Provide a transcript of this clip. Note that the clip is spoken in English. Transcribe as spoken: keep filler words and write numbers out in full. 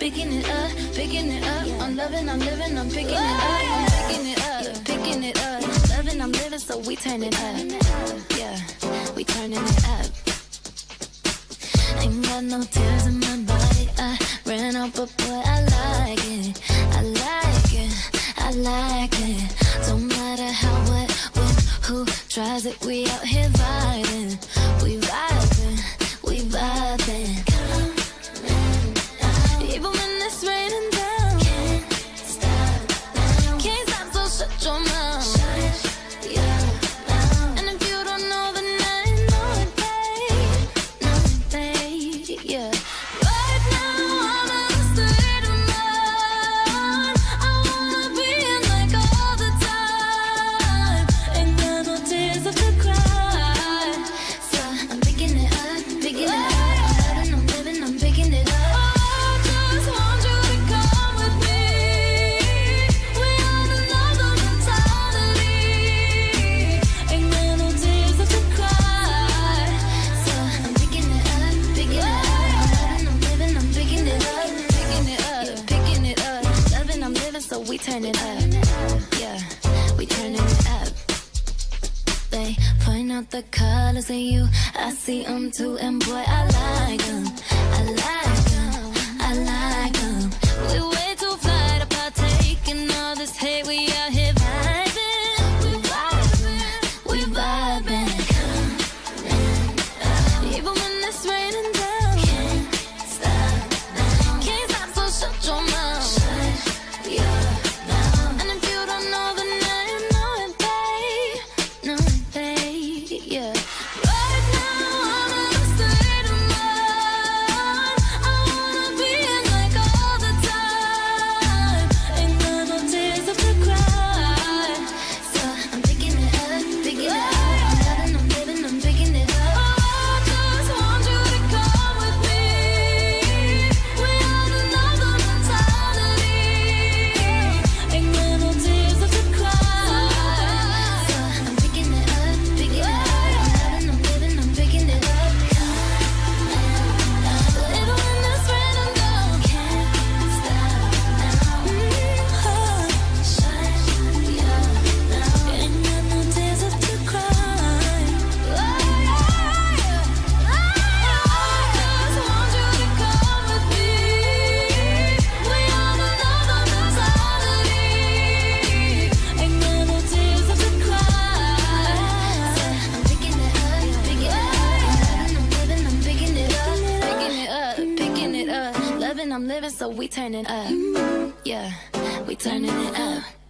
picking it up, picking it up. I'm loving, I'm living, I'm picking it up, I'm picking it up, picking it up. Loving, I'm living, so we turn it up. Yeah, we turning it up. Ain't got no tears in my body. I ran out, but boy, I like it. I like it, I like it. Don't matter how, what, when, who tries it. We out here vibing, we vibing, we vibing. Even when it's raining down, can't stop now. Can't stop, so shut your mouth. Shut it, yeah. And if you don't know, then I know it, babe. Know it, babe, yeah. Right now, I'm in a state of mind. I wanna be in like all the time. Ain't got no tears left to cry. So I'm picking it up, picking it up. I'm loving, I'm living, I'm picking it up. So we turn it up, yeah, we turning it up. They point out the colors in you, I see them too, and boy, I like them, I like them, I like them. We way too fly to partake in all this hate, we out here vibing, we vibing, we vibing. Even when it's raining down, can't stop now. Can't stop, so shut your mouth. I'm living, so we turning up. Yeah, we turning it up.